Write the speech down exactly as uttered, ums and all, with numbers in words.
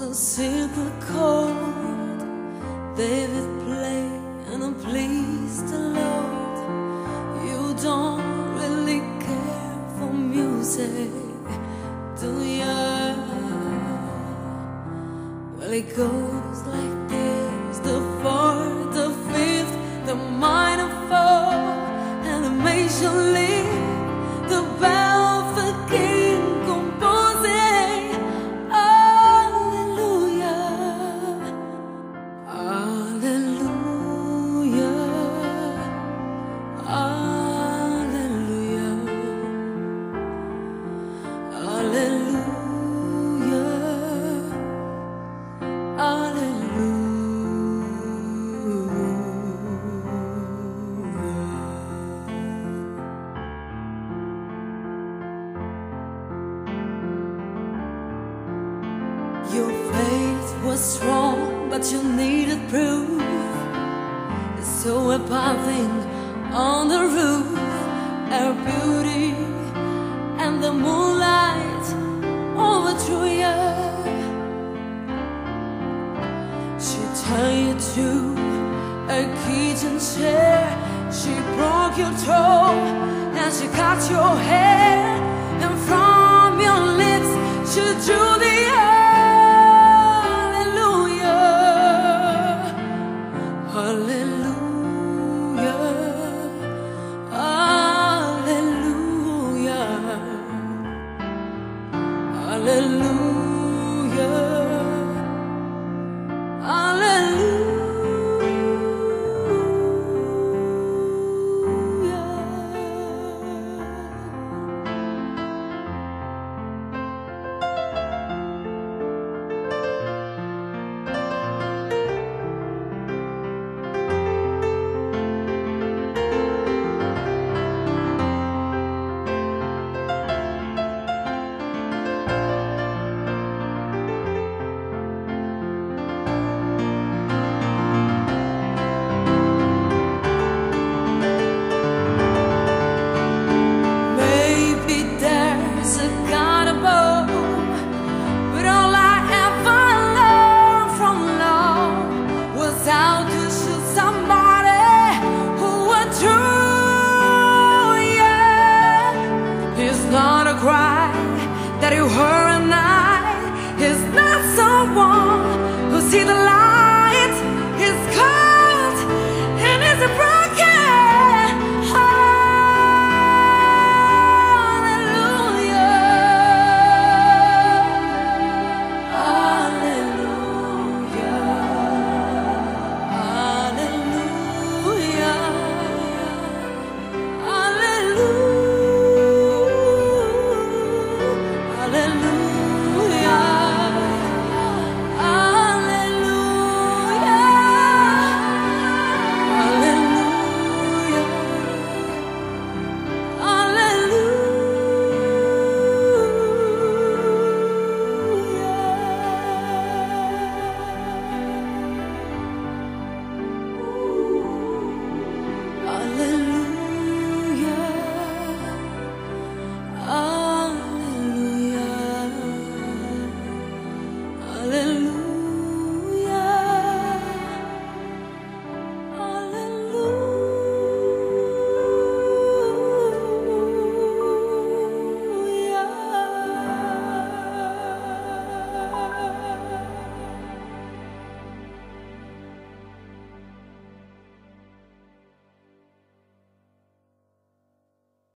a secret chord David played and it pleased the Lord. You don't really care for music, do ya? Well, it goes like this: the fourth, the fifth, the minor four, and the major league. The bell for King composing. Hallelujah, hallelujah, hallelujah, hallelujah, hallelujah. Your faith was strong, but you needed proof. So a bathing on the roof, her beauty and the moonlight overthrew you. She turned you to a kitchen chair. She broke your toe and she cut your hair, and from your lips she drew the air. Hallelujah, hallelujah, hallelujah, hallelujah. But all I ever learned from love was how to